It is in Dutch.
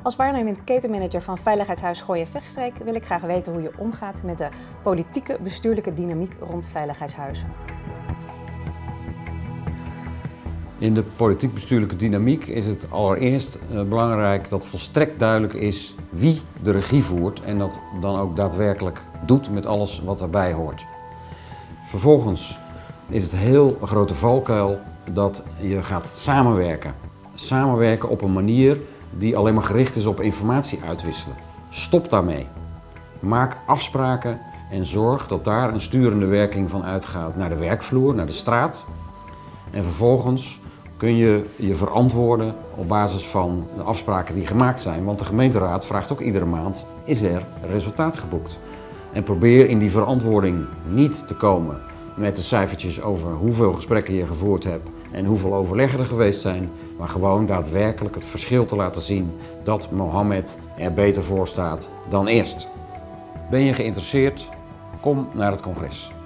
Als waarnemend ketenmanager van Veiligheidshuis Gooi-Vechtstreek wil ik graag weten hoe je omgaat met de politieke bestuurlijke dynamiek rond veiligheidshuizen. In de politiek-bestuurlijke dynamiek is het allereerst belangrijk dat volstrekt duidelijk is wie de regie voert en dat dan ook daadwerkelijk doet met alles wat erbij hoort. Vervolgens is het heel een grote valkuil dat je gaat samenwerken. Samenwerken op een manier die alleen maar gericht is op informatie uitwisselen. Stop daarmee. Maak afspraken en zorg dat daar een sturende werking van uitgaat naar de werkvloer, naar de straat. En vervolgens kun je je verantwoorden op basis van de afspraken die gemaakt zijn. Want de gemeenteraad vraagt ook iedere maand, is er resultaat geboekt? En probeer in die verantwoording niet te komen met de cijfertjes over hoeveel gesprekken je gevoerd hebt en hoeveel overleggen er geweest zijn, maar gewoon daadwerkelijk het verschil te laten zien dat Mohammed er beter voor staat dan eerst. Ben je geïnteresseerd? Kom naar het congres.